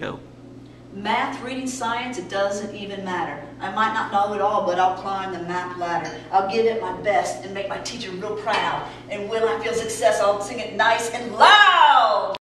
Go. Math, reading, science, it doesn't even matter. I might not know it all, but I'll climb the math ladder. I'll give it my best and make my teacher real proud. And when I feel success, I'll sing it nice and loud.